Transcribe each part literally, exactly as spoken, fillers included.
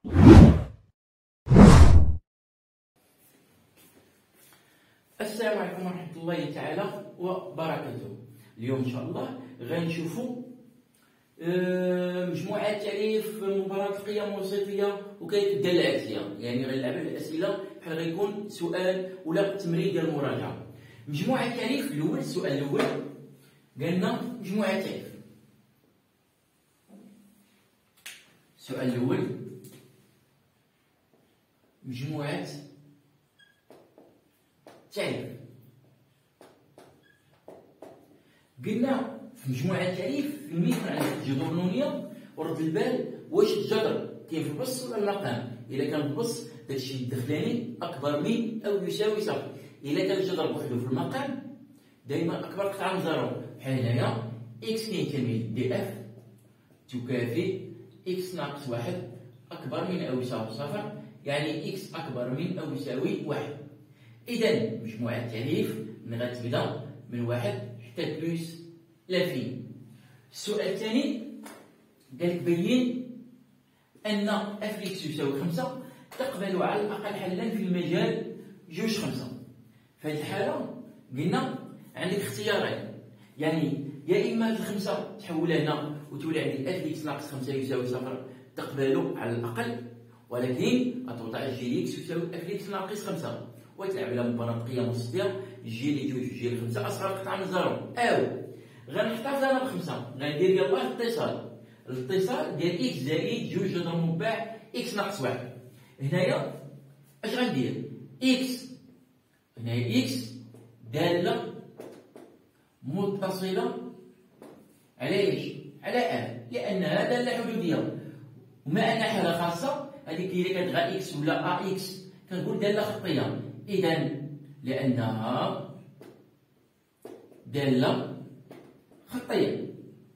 السلام عليكم ورحمة الله تعالى وبركاته. اليوم إن شاء الله غنشوفوا مجموعة تعريف مباراة القيم الوسيطية وكيف الدالة العكسية، يعني غنلعب على الأسئلة بحال غيكون سؤال ولا تمرين ديال المراجعة. مجموعة التعريف الأول، السؤال الأول قالنا مجموعة التعريف. السؤال الأول مجموعة التعريف. قلنا في مجموعة التعريف فين يكون عندك الجذور النونية ورد البال واش الجذر كاين في البسط ولا المقام. إلا كان البسط داكشي الدخلاني أكبر من أو يساوي صفر. إلا كان الجذر بوحدو في المقام دايما أكبر قطعة من زيرو. بحال هنايا إكس كينتمي دي إف تكافي إكس ناقص واحد أكبر من أو يساوي صفر، يعني إكس أكبر من أو يساوي واحد. إذا مجموعة التعريف من غتبدا من واحد حتى بلوس لافين. السؤال الثاني قالك بين أن اف إكس يساوي خمسة تقبل على الأقل حلا في المجال جوج خمسة. في هذه الحالة قلنا عندك اختيارين، يعني يا إما الخمسة تحولها هنا وتولي عندك اف إكس ناقص خمسة يساوي صفر تقبل على الأقل، ولكن غتوضع جي إكس يساوي اف إكس ناقص خمسة وتلعب على مباراة قيم وسطية جي لجوج وجي لخمسة أصغر قطعة من زيرو. أو غنحتفظ أنا بخمسة غندير يلاه الاتصال، الاتصال ديال إكس زائد جوج جذر مربع إكس ناقص واحد. هنايا اش غندير؟ إكس هنايا إكس دالة متصلة على إيش؟ على أ، لأنها دالة حدودية. وما أن حالة خاصة هذيك اللي كتغا إكس ولا أ إكس كنقول دالة خطية. إذا لأنها دالة خطية،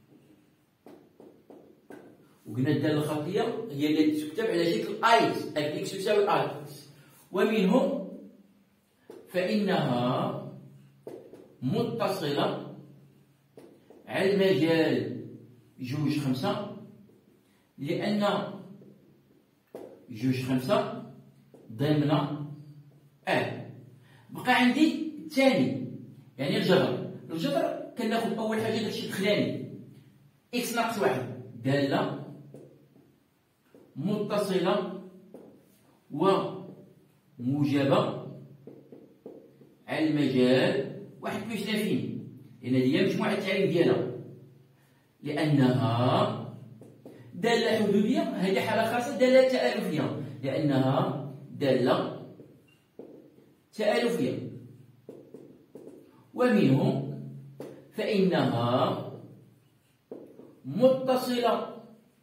وقلنا الدالة الخطية هي التي تكتب على شكل اكس، اف اكس يساوي اكس، ومنه فإنها متصلة على المجال جوج خمسة، لأن جوج خمسة ضمن ا. بقى عندي الثاني يعني الجذر. الجذر كناخد أول حاجة داكشي الدخلاني إكس ناقص واحد، دالة متصلة وموجبة على المجال واحد بلس لافين، لأن هي مجموعة التعريف ديالها. لأنها دالة حدودية، هذه حالة خاصة دالة تآلفية، لأنها دالة تآلفية. ومنه فإنها متصلة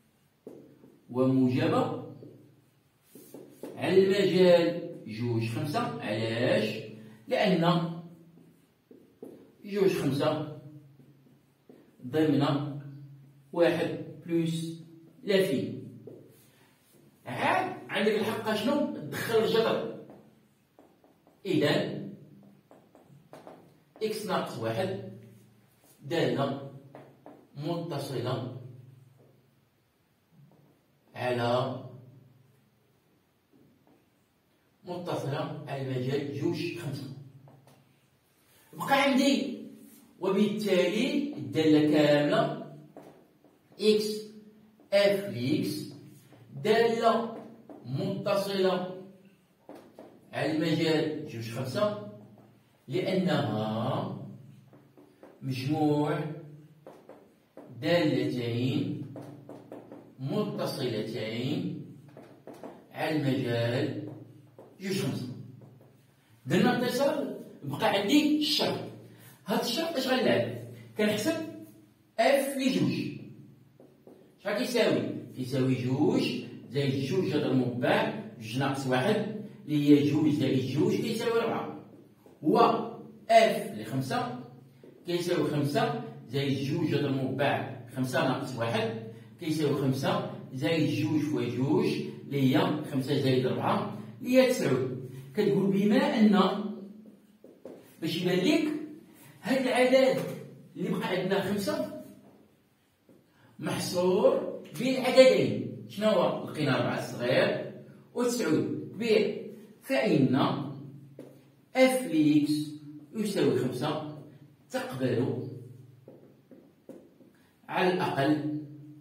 وموجبة على المجال جوج خمسة. علاش؟ لأن جوج خمسة ضمن واحد بلس لافين. عاد عندك الحق شنو؟ تدخل الجذر. إذا إكس ناقص واحد دالة متصلة على متصلة على المجال جوج خمسة. بقى عندي وبالتالي الدالة كاملة إكس اف لإكس دالة متصلة على المجال جوج خمسة، لأنها مجموع دالتين متصلتين على المجال جوج خمسة. درنا اتصال، بقى عندي الشرط. هاد الشرط اش غنلعب؟ كنحسب اف لجوج شحال كيساوي؟ كيساوي جوج زائد جوج جذر مربع جوج ناقص واحد اللي هي جوج زائد جوج كيساوي ربعة، و اف لخمسة كيساوي خمسة زائد جوج جذر مربع خمسة ناقص واحد كيساوي خمسة زائد جوج فوا جوج اللي هي خمسة زائد ربعة اللي هي تسعود. كتقول بما أن باش يبان لك هاد العدد اللي بقى عندنا خمسة محصور بين عددين، شنو هو؟ لقينا أربعة الصغير وتسعود كبير، فإن اف لإكس يساوي خمسة تقبل على الأقل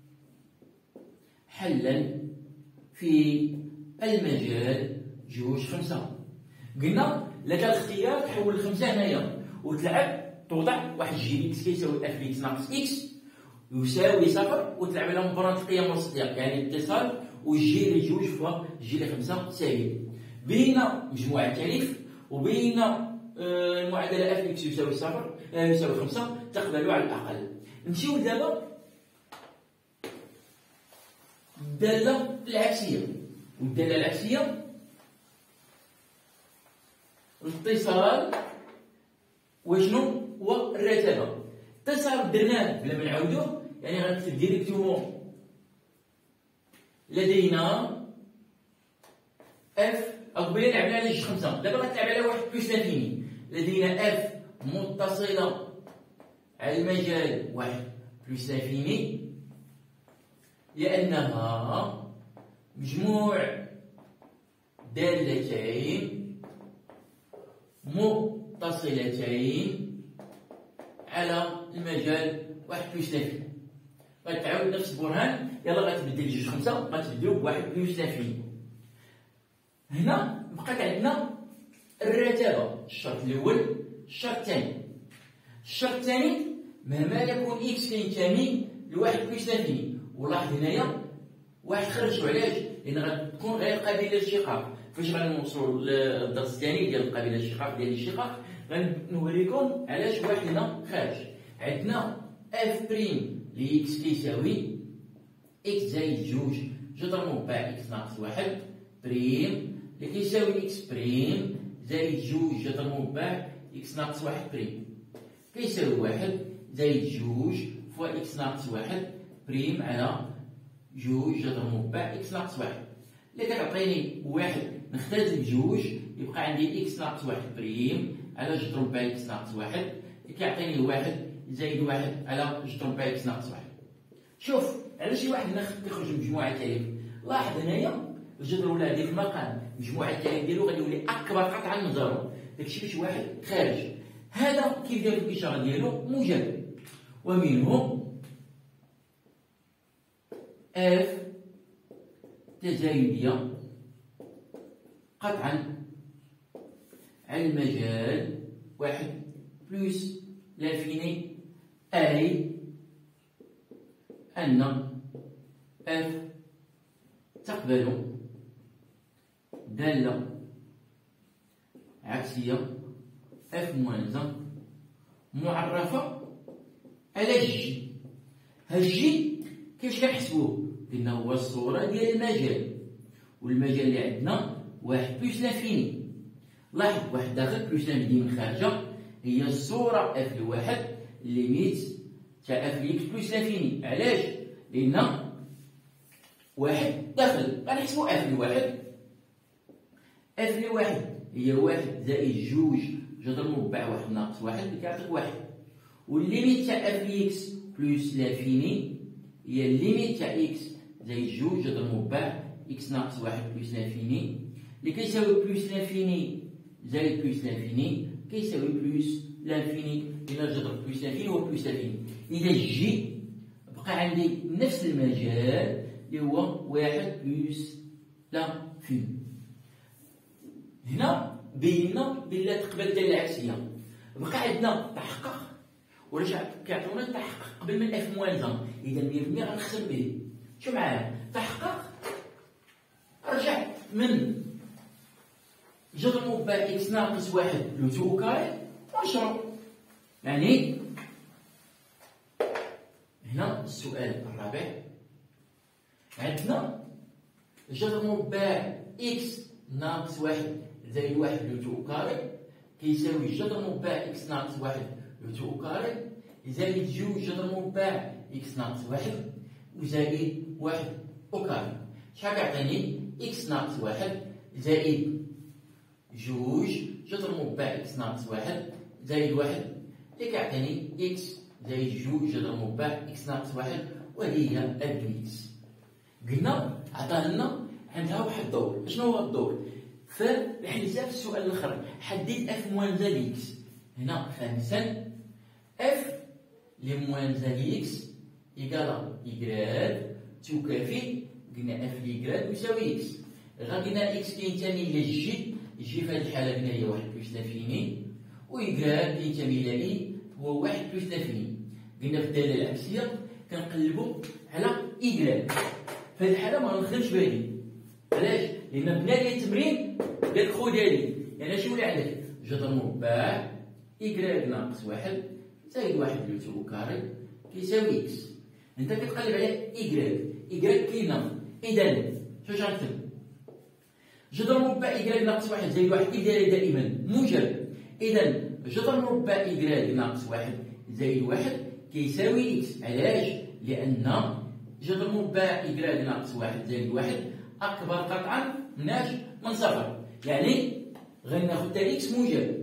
حلا في المجال جوج خمسة. قلنا لك الاختيار تحول الخمسة هنايا وتلعب توضع واحد جي اكس كيساوي اف اكس ناقص اكس يساوي صفر، وتلعب على مباراة القيم والصديق، يعني اتصال والجي اللي جوج فوا جي اللي خمسة سالب. بين مجموع التعريف وبين المعادلة اف اكس يساوي صفر يساوي خمسة تقبل على الأقل. نمشيو دابا الدالة العكسية، والدالة العكسية الاتصال وشنو هو الرتابة. اتصال درناه بلا ما نعاودوه، يعني غنكتب ديريكتومون لدينا اف قبيله لعبنا على جوج خمسة، دابا غتلعب على واحد بلس لافيني. لدينا اف متصلة على المجال واحد بلس لافيني لأنها مجموع دالتين متصلتين على المجال واحد بلس لافيني. غتعاود نفس البرهان، يلا غتبدل جوج خمسة غتبدلو بواحد بلس لافيني. هنا بقات عندنا الرتابة، الشرط الأول الشرط الثاني. الشرط الثاني مهما يكون إكس كينتمي لواحد بلس لافيني، ولاحظ هنايا واحد خرجو علاش؟ لأن غتكون غير قابلة للاشتقاق. فاش غنوصلو للدرس الثاني ديال القابلة للاشتقاق ديال الاشتقاق غنوريكم علاش واحد هنا خارج. عندنا اف بريم لإكس كيساوي إكس زائد جوج جذر مربع إكس ناقص واحد بريم اللي كيساوي إكس بريم زائد جوج جذر مربع إكس ناقص واحد بريم كيساوي واحد زائد جوج فوا إكس ناقص واحد بريم على جوج جذر مربع إكس ناقص واحد. إلا كتعطيني واحد نختزل بجوج يبقى عندي إكس ناقص واحد بريم على جذر مربع إكس ناقص واحد اللي كيعطيني واحد زائد واحد على جذر مربع إكس ناقص واحد. شوف على شي واحد كيخرج من مجموعة التعريف، لاحظ هنايا الجذر ولا هادي في المقام مجموعة التعريف ديالو غادي يولي أكبر قطعا من زيرو، داكشي باش واحد خارج. هذا كيف داير الإشارة ديالو موجب، ومنه اف تزايدية قطعا على المجال واحد بلس لافيني، أي أن اف تقبل دالة عكسية اف موانزة معرفة على جي. هالجي كيفاش كنحسبوه؟ قلنا هو الصورة ديال المجال، والمجال اللي عندنا واحد بلس لافيني. لاحظ واحد داخل بلس لافيني من خارجة هي الصورة اف لواحد ليميت تاع اف ليكس بلس لافيني. علاش؟ لأن واحد داخل غنحسبو اف لواحد، اف لواحد هي واحد زائد جوج جذر مربع واحد ناقص واحد اللي كيعطيك واحد، والليميت تاع اف ليكس بلس لافيني هي الليميت تاع اكس زائد جوج جذر مربع اكس ناقص واحد بلس لافيني اللي كيساوي بلس لافيني زائد بلس لافيني كيساوي بلس لافيني. إلا الجذر بلس لافيني هو بلس لافيني. إذا جي بقى عندي نفس المجال اللي هو واحد بلس لافيني. هنا بينا بلا تقبل الدالة العكسية. بقى عندنا تحقق، ولا كيعطيونا تحقق قبل من اف موازن، إذا مية بالمية غنخسر به. شو معايا؟ تحقق رجعت من جذر مربع اكس ناقص واحد لو تو كاري ونشرب. يعني هنا السؤال الرابع عندنا جذر مربع اكس ناقص واحد زائد واحد لو تو كاري كيساوي جذر مربع اكس ناقص واحد لو تو كاري زائد جوج جذر مربع اكس ناقص واحد وزائد واحد او كاري. شحال كيعطيني؟ اكس ناقص واحد زائد جوج جذر مربع اكس ناقص واحد زائد واحد اللي كيعطيني اكس زائد جوج جذر مربع اكس ناقص واحد، وهذه هي البنيكس. قلنا عطاه لنا عندها واحد الدور. شنو هو الدور؟ فالحساب في السؤال الاخر حدد اف موان زائد اكس. هنا خامسا اف لي موان زائد اكس يقال يكراد تكافي قلنا اف ليكراد يساوي اكس. غا قلنا اكس كينتمي الى جي، جي في هذه الحاله قلنا هي واحد بلس لافيني، ويكراد كينتمي الى اي هو واحد بلس لافيني. قلنا في الداله العكسيه كنقلبوا على إيكغيك. في هذه الحاله ما غنخدمش بهذه. علاش؟ لان بنا لي التمرين قال لك خو ديالي يعني اش يولي عندك جذر مربع إيكغيك ناقص واحد زائد واحد بلس او كاري كيساوي اكس. انت كتقلب على إيكغيك، إيكغيك كاينه، اذا شنو غنكتب؟ جذر مربع إيكغيك ناقص واحد زائد واحد كي داير دائما موجب، اذا جذر مربع إيكغيك ناقص واحد زائد واحد كيساوي اكس. علاش؟ لان جذر مربع إيكغيك ناقص واحد زائد واحد اكبر قطعا مناش من صفر، يعني غناخد تا اكس موجب.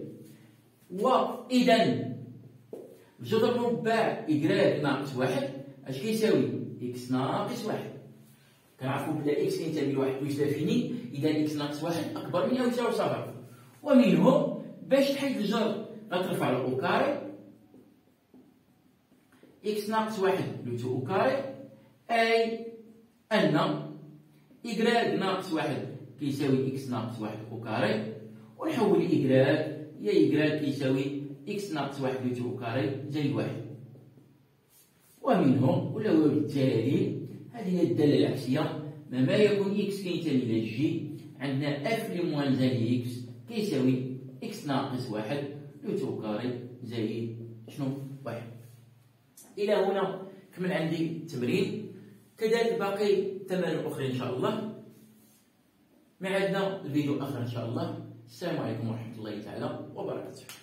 واذا جذر مربع إيكغيك ناقص واحد اش كيساوي؟ اكس ناقص واحد. كنعرفو بلا اكس كينتمي لواحد بلس لافيني، اذا اكس ناقص واحد اكبر من او يساوي صفر. ومنه باش تحيد الجر غترفع الاو كاري اكس ناقص واحد بلس او كاري، اي ان إيكغيك ناقص واحد كيساوي اكس ناقص واحد او كاري، ونحول إيكغيك هي إيكغيك كيساوي اكس ناقص واحد بلس او كاري زائد واحد. ومنه ولا وبالتالي هذه هي الداله العكسيه. ما يكون اكس كينتمي الى جي عندنا اف لي موان زائد اكس كيساوي اكس ناقص واحد بلس او كاري زائد شنو؟ واحد. الى هنا كمل عندي التمرين، كذلك باقي تمارين اخرى ان شاء الله. موعدنا الفيديو الاخر ان شاء الله. السلام عليكم ورحمه الله تعالى وبركاته.